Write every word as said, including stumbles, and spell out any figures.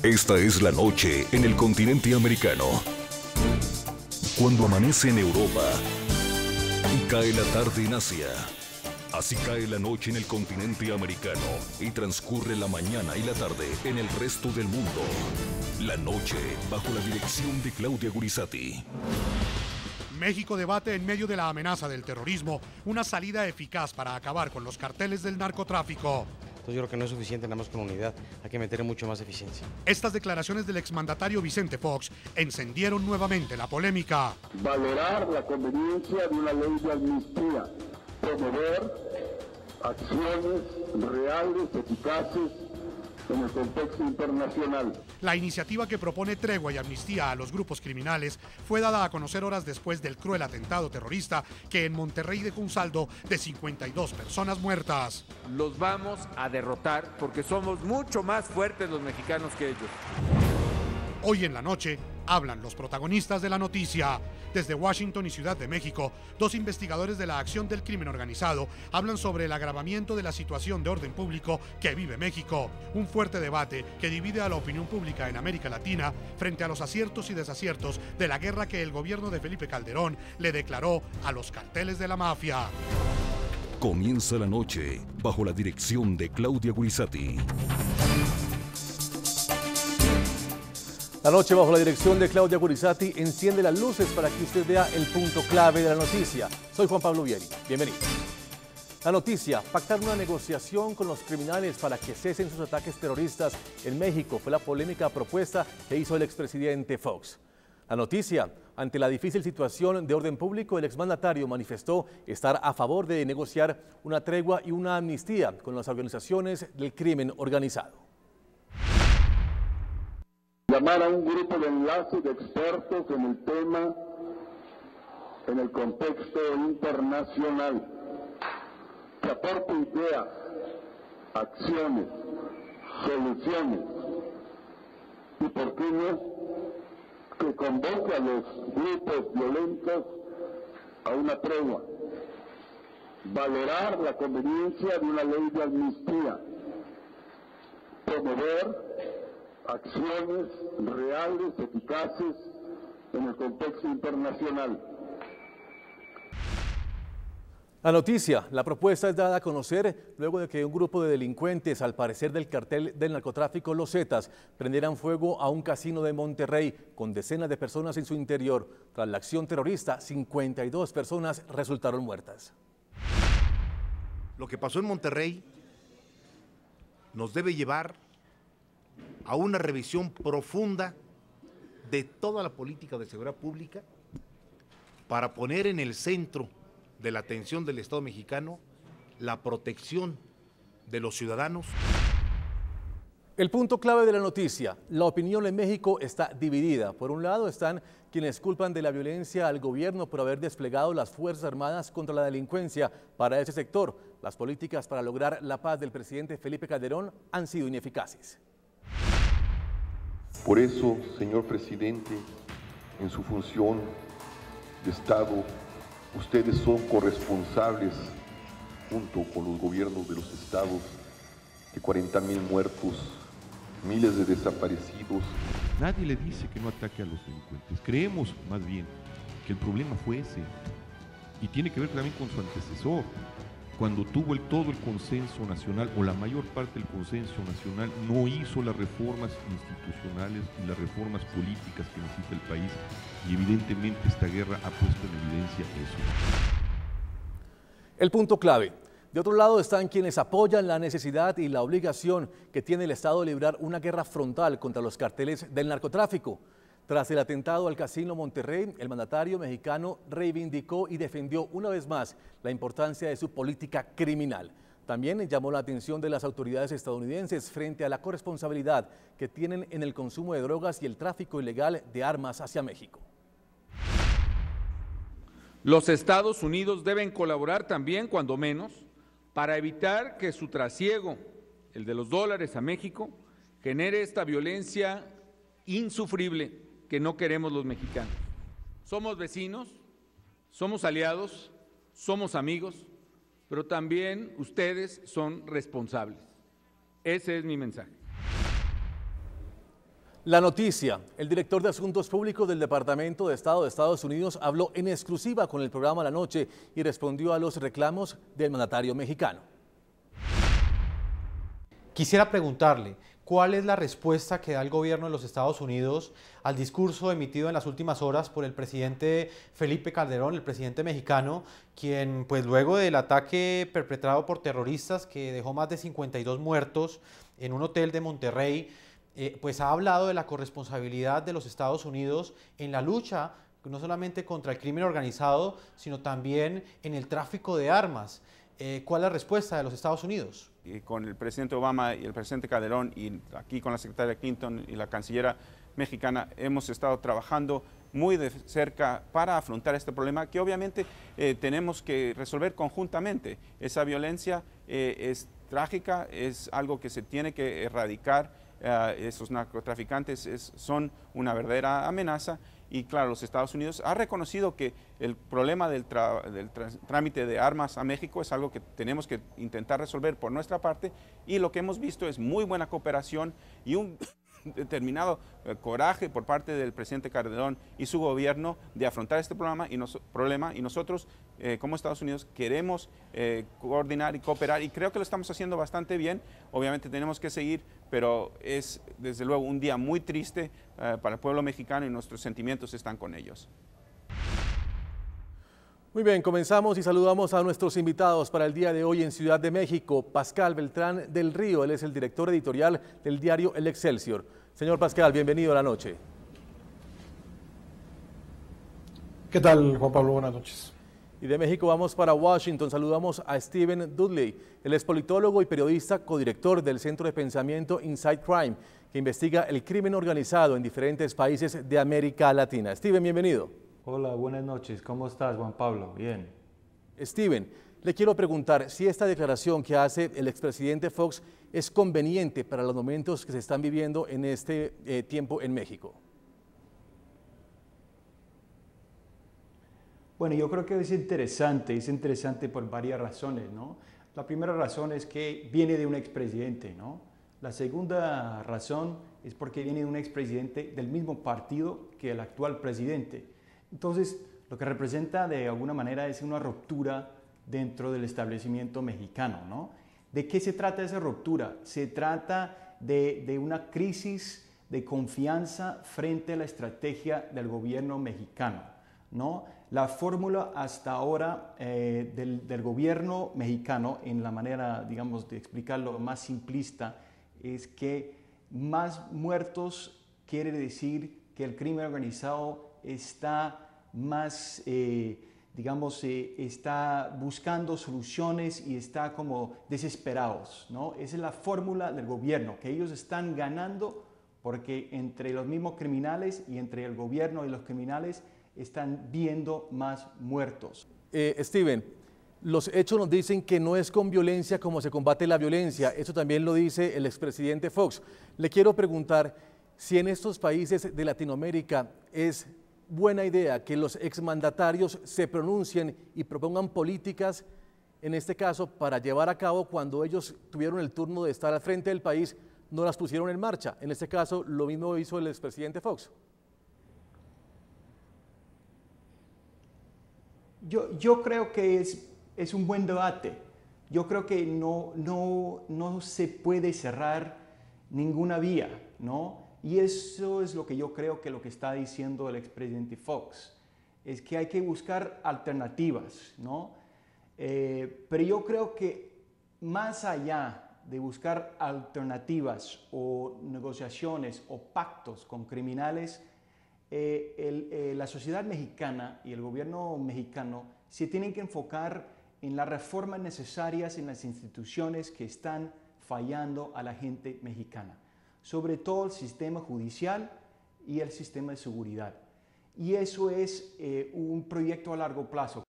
Esta es la noche en el continente americano. Cuando amanece en Europa y cae la tarde en Asia. Así cae la noche en el continente americano y transcurre la mañana y la tarde en el resto del mundo. La noche bajo la dirección de Claudia Gurizati. México debate en medio de la amenaza del terrorismo una salida eficaz para acabar con los carteles del narcotráfico. Entonces yo creo que no es suficiente nada más con unidad, hay que meter mucho más eficiencia. Estas declaraciones del exmandatario Vicente Fox encendieron nuevamente la polémica. Valorar la conveniencia de una ley de amnistía, promover acciones reales, eficaces en el contexto internacional. La iniciativa que propone tregua y amnistía a los grupos criminales fue dada a conocer horas después del cruel atentado terrorista que en Monterrey dejó un saldo de cincuenta y dos personas muertas. Los vamos a derrotar porque somos mucho más fuertes los mexicanos que ellos. Hoy en la noche hablan los protagonistas de la noticia. Desde Washington y Ciudad de México, dos investigadores de la acción del crimen organizado hablan sobre el agravamiento de la situación de orden público que vive México. Un fuerte debate que divide a la opinión pública en América Latina frente a los aciertos y desaciertos de la guerra que el gobierno de Felipe Calderón le declaró a los carteles de la mafia. Comienza la noche bajo la dirección de Claudia Gurizati. La noche bajo la dirección de Claudia Gurizati enciende las luces para que usted vea el punto clave de la noticia. Soy Juan Pablo Vieri. Bienvenido. La noticia, pactar una negociación con los criminales para que cesen sus ataques terroristas en México fue la polémica propuesta que hizo el expresidente Fox. La noticia, ante la difícil situación de orden público, el exmandatario manifestó estar a favor de negociar una tregua y una amnistía con las organizaciones del crimen organizado. Llamar a un grupo de enlace de expertos en el tema, en el contexto internacional, que aporte ideas, acciones, soluciones, y por qué no, que convoque a los grupos violentos a una tregua, valorar la conveniencia de una ley de amnistía, promover acciones reales, eficaces en el contexto internacional. La noticia, la propuesta es dada a conocer luego de que un grupo de delincuentes, al parecer del cartel del narcotráfico Los Zetas, prendieran fuego a un casino de Monterrey con decenas de personas en su interior. Tras la acción terrorista, cincuenta y dos personas resultaron muertas. Lo que pasó en Monterrey nos debe llevar a una revisión profunda de toda la política de seguridad pública para poner en el centro de la atención del Estado mexicano la protección de los ciudadanos. El punto clave de la noticia, la opinión en México está dividida. Por un lado están quienes culpan de la violencia al gobierno por haber desplegado las Fuerzas Armadas contra la delincuencia para ese sector. Las políticas para lograr la paz del presidente Felipe Calderón han sido ineficaces. Por eso, señor presidente, en su función de Estado, ustedes son corresponsables, junto con los gobiernos de los estados, de cuarenta mil muertos, miles de desaparecidos. Nadie le dice que no ataque a los delincuentes. Creemos, más bien, que el problema fue ese. Y tiene que ver también con su antecesor. Cuando tuvo el, todo el consenso nacional, o la mayor parte del consenso nacional, no hizo las reformas institucionales y las reformas políticas que necesita el país, y evidentemente esta guerra ha puesto en evidencia eso. El punto clave. De otro lado están quienes apoyan la necesidad y la obligación que tiene el Estado de librar una guerra frontal contra los carteles del narcotráfico. Tras el atentado al Casino Monterrey, el mandatario mexicano reivindicó y defendió una vez más la importancia de su política criminal. También llamó la atención de las autoridades estadounidenses frente a la corresponsabilidad que tienen en el consumo de drogas y el tráfico ilegal de armas hacia México. Los Estados Unidos deben colaborar también, cuando menos, para evitar que su trasiego, el de los dólares a México, genere esta violencia insufrible que no queremos los mexicanos. Somos vecinos, somos aliados, somos amigos, pero también ustedes son responsables. Ese es mi mensaje. La noticia, el director de Asuntos Públicos del Departamento de Estado de Estados Unidos habló en exclusiva con el programa La Noche y respondió a los reclamos del mandatario mexicano. Quisiera preguntarle, ¿cuál es la respuesta que da el gobierno de los Estados Unidos al discurso emitido en las últimas horas por el presidente Felipe Calderón, el presidente mexicano, quien pues luego del ataque perpetrado por terroristas que dejó más de cincuenta y dos muertos en un hotel de Monterrey, eh, pues ha hablado de la corresponsabilidad de los Estados Unidos en la lucha no solamente contra el crimen organizado, sino también en el tráfico de armas? Eh, ¿Cuál es la respuesta de los Estados Unidos? Y con el presidente Obama y el presidente Calderón y aquí con la secretaria Clinton y la cancillera mexicana hemos estado trabajando muy de cerca para afrontar este problema que obviamente eh, tenemos que resolver conjuntamente. Esa violencia eh, es trágica, es algo que se tiene que erradicar. Uh, esos narcotraficantes es, son una verdadera amenaza y claro, los Estados Unidos ha reconocido que el problema del, tra del trámite de armas a México es algo que tenemos que intentar resolver por nuestra parte y lo que hemos visto es muy buena cooperación y un determinado eh, coraje por parte del presidente Calderón y su gobierno de afrontar este problema y, nos, problema, y nosotros eh, como Estados Unidos queremos eh, coordinar y cooperar y creo que lo estamos haciendo bastante bien. Obviamente tenemos que seguir, pero es desde luego un día muy triste eh, para el pueblo mexicano y nuestros sentimientos están con ellos. Muy bien, comenzamos y saludamos a nuestros invitados para el día de hoy en Ciudad de México. Pascal Beltrán del Río, él es el director editorial del diario El Excelsior. Señor Pascal, bienvenido a La Noche. ¿Qué tal, Juan Pablo? Buenas noches. Y de México vamos para Washington. Saludamos a Steven Dudley, él es politólogo y periodista, codirector del Centro de Pensamiento Inside Crime, que investiga el crimen organizado en diferentes países de América Latina. Steven, bienvenido. Hola, buenas noches. ¿Cómo estás, Juan Pablo? Bien. Steven, le quiero preguntar si esta declaración que hace el expresidente Fox es conveniente para los momentos que se están viviendo en este eh, tiempo en México. Bueno, yo creo que es interesante, es interesante por varias razones, ¿no? La primera razón es que viene de un expresidente, ¿no? La segunda razón es porque viene de un expresidente del mismo partido que el actual presidente. Entonces, lo que representa de alguna manera es una ruptura dentro del establecimiento mexicano, ¿no? ¿De qué se trata esa ruptura? Se trata de, de una crisis de confianza frente a la estrategia del gobierno mexicano, ¿no? La fórmula hasta ahora eh, del, del gobierno mexicano, en la manera, digamos, de explicarlo más simplista, es que más muertos quiere decir que el crimen organizado está más, eh, digamos, eh, está buscando soluciones y está como desesperados, ¿no? Esa es la fórmula del gobierno, que ellos están ganando porque entre los mismos criminales y entre el gobierno y los criminales están viendo más muertos. Eh, Steven, los hechos nos dicen que no es con violencia como se combate la violencia. Eso también lo dice el expresidente Fox. Le quiero preguntar si en estos países de Latinoamérica es buena idea que los exmandatarios se pronuncien y propongan políticas, en este caso, para llevar a cabo cuando ellos tuvieron el turno de estar al frente del país, no las pusieron en marcha. En este caso, lo mismo hizo el expresidente Fox. Yo, yo creo que es, es un buen debate. Yo creo que no, no, no se puede cerrar ninguna vía, ¿no? Y eso es lo que yo creo que lo que está diciendo el expresidente Fox, es que hay que buscar alternativas, ¿no? Eh, pero yo creo que más allá de buscar alternativas o negociaciones o pactos con criminales, eh, el, eh, la sociedad mexicana y el gobierno mexicano se tienen que enfocar en las reformas necesarias en las instituciones que están fallando a la gente mexicana, sobre todo el sistema judicial y el sistema de seguridad. Y eso es eh, un proyecto a largo plazo.